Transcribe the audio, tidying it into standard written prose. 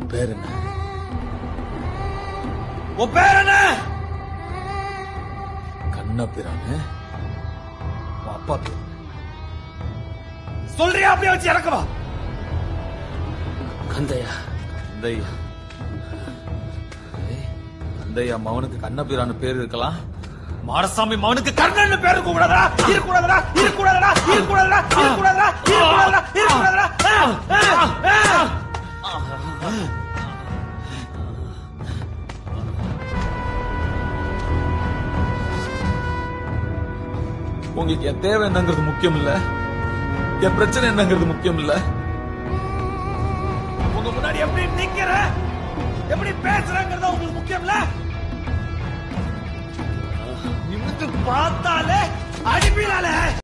உன் பேர் என்ன? உன் பேர் என்ன? கண்ணபிரானு. உன் அப்பா பேர் சொல்றியா? அப்படியே வச்சு இறக்கவா? கந்தையா. கந்தையா. கந்தையா மவனுக்கு கண்ணபிரானு பேர் இருக்கலாம். மாடசாமி மவனுக்கு கர்ணன் பேர் கூடாதா? இருக்கக்கூடாதா? இருக்கக்கூடாதா? இருக்கக்கூடாதா? இருக்கக்கூடாதா? இருக்கக்கூடாதா? இருக்கக்கூடாதா? உங்களுக்கு என் தேவை என்னங்கிறது முக்கியம் இல்ல, என் பிரச்சனை என்னங்கிறது முக்கியம் இல்ல. உங்க முன்னாடி எப்படி நிக்கிற, எப்படி பேசுறங்கிறது உங்களுக்கு முக்கியம் இல்ல. நிமிந்து பார்த்தாலே அடிப்பீனாலே